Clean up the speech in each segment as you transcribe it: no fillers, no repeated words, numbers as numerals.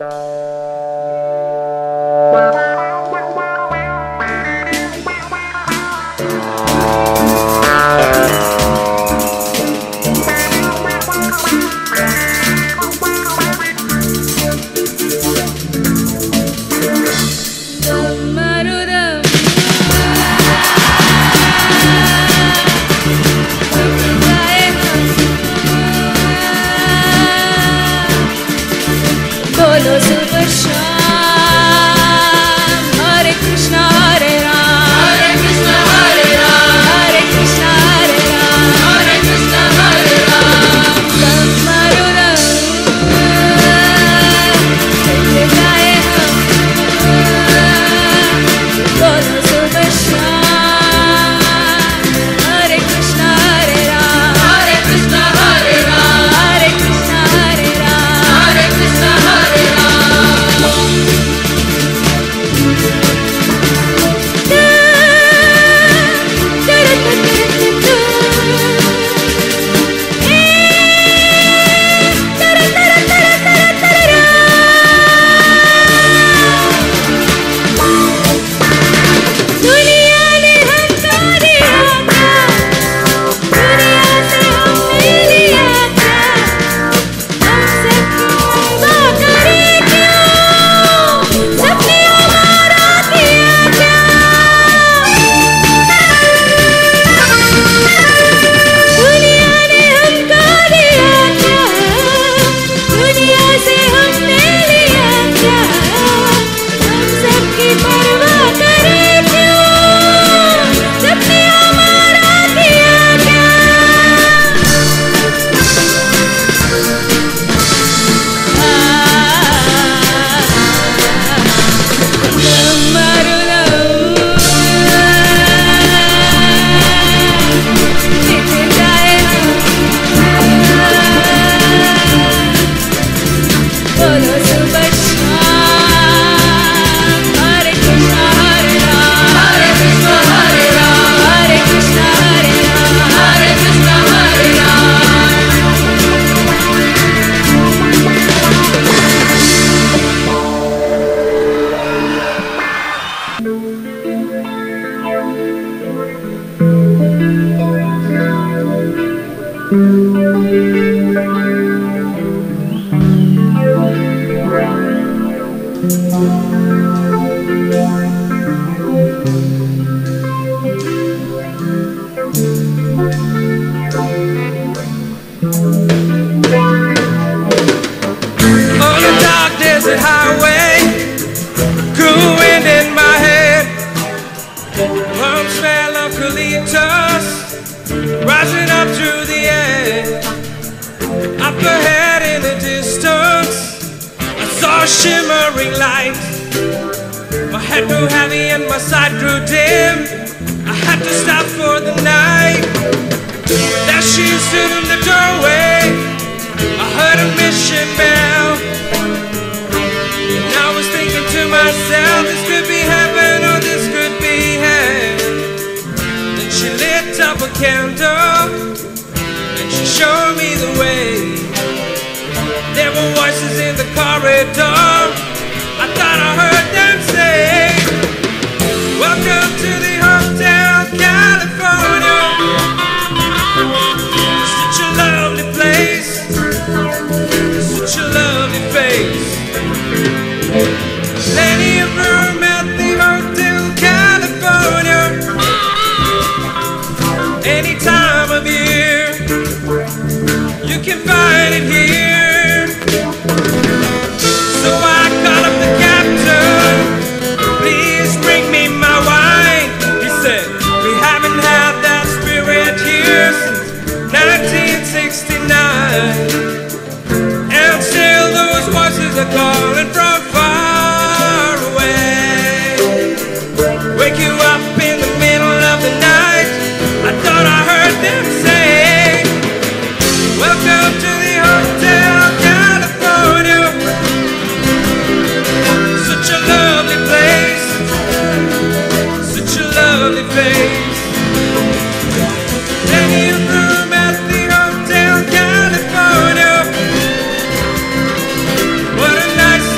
What a nice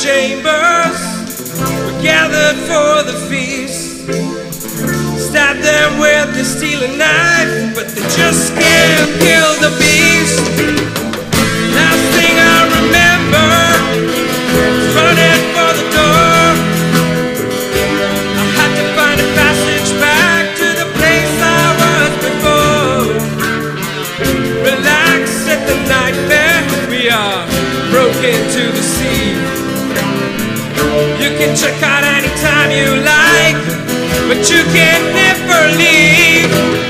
chambers were gathered for the feast. Stab them with the stealing knife, but they just can't kill the beast. Last thing I remember, running for the door. I had to find a passage back to the place I was before. Relax at the nightmare, we are broken to the sea. You can check out anytime you like, but you can never leave.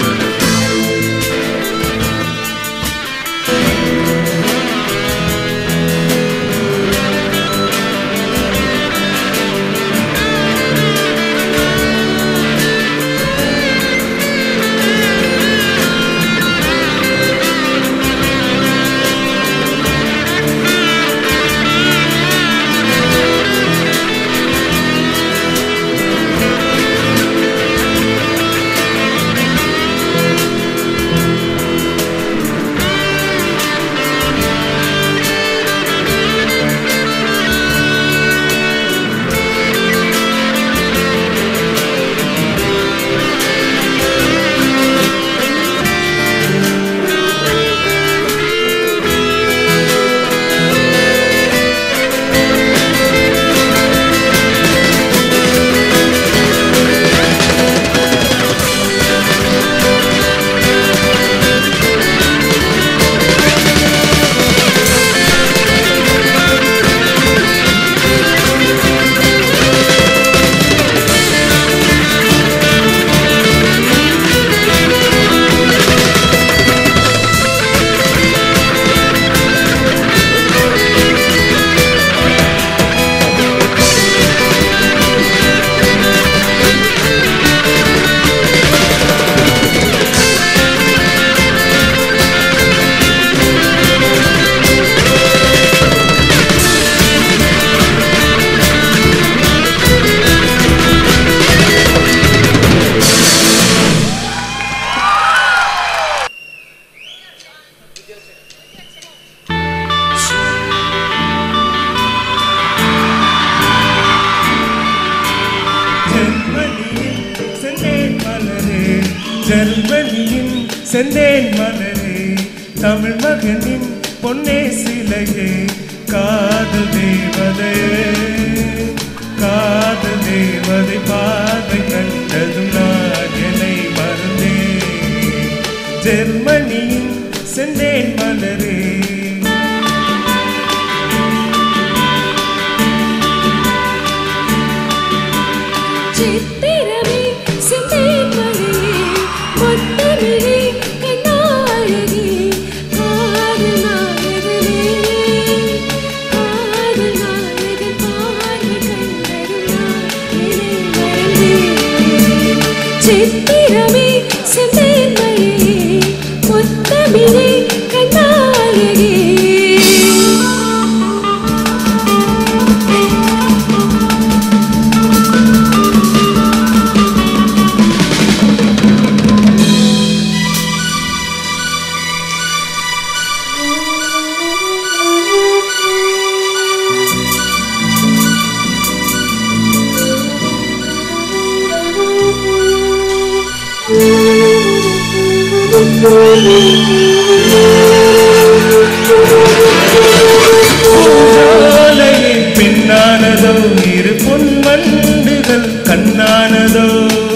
ஜெர்மனியின் செந்தேன் மலரே, தமிழ் மகனின் பொன்னே சிலையே, காதல் தேவதையே, காதல் தேவதை பார்வை கண்டதும் நான் என்னை மறந்தேன். ஜெர்மனியின் செந்தேன் மலரே, சித்திரமே செந்தேன் மழையே, முத்தமிழே கண்ணாழகே. பூஜாலையின் பின்னானதோ இரு பொன்மண்டுகள் கண்ணானதோ,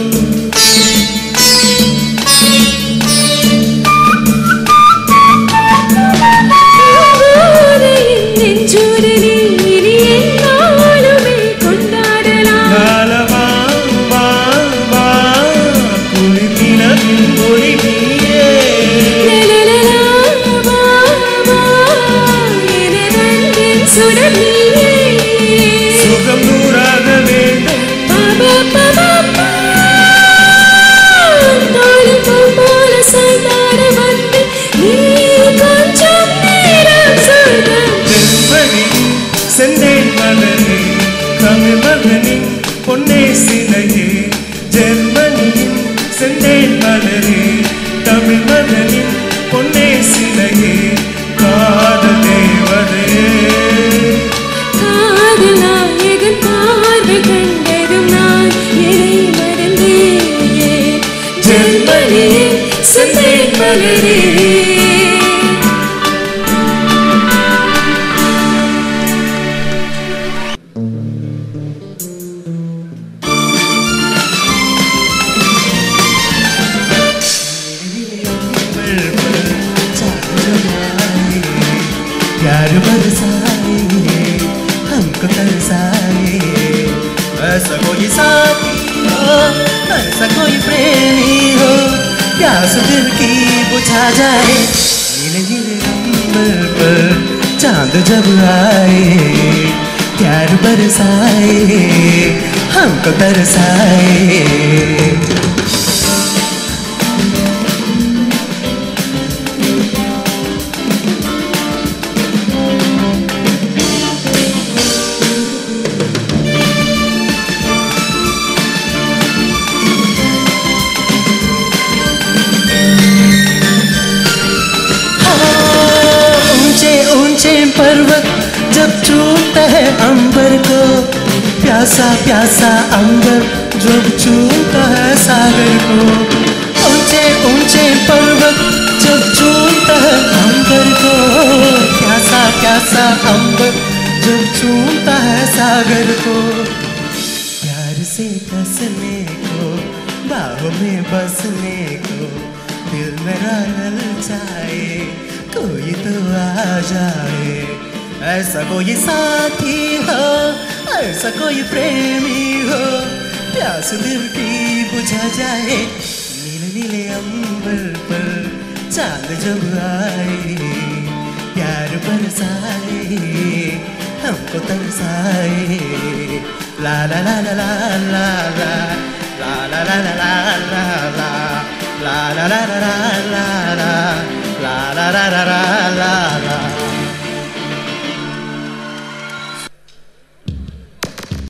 சுகம் நூறாக வேண்டும் செந்தேன் மலரே, தமிழ் மகனின் பொன்னே சிலையே, ஜெர்மனியின் செந்தேன் மலரே, தமிழ் மகனின் பொன்னே சிலையே, காதல் தேவதையே, காதல் ஜெர்மனியே செந்தேன் மலரே प्यार बरसाए हमको तरसाए ऐसा कोई साथी हो ऐसा कोई प्रेमी हो प्यास दिल की बुझा जाए नीले नीले अंबर पर चांद जब आए प्यार बरसाए हमको तरसाए पर्वत जब चूमता है अंबर को प्यासा प्यासा अंबर जब चूमता है सागर को ऊंचे ऊंचे पर्वत जब चूमता है अंबर को प्यासा प्यासा अंबर जब चूमता है सागर को प्यार से कसने को बाहों में बसने को दिल मेरा ललचाए कोई तो आ जाए ऐसा कोई साथी हो ऐसा कोई प्रेमी हो प्यास दिल की बुझा जाए नीले नीले अंबर पर चांद जब आए प्यार बरसाए हमको तरसाए ला ला ला ला ला ला ला ला ला ला ला ला ला ला ला ला ला ला ला la la la la la la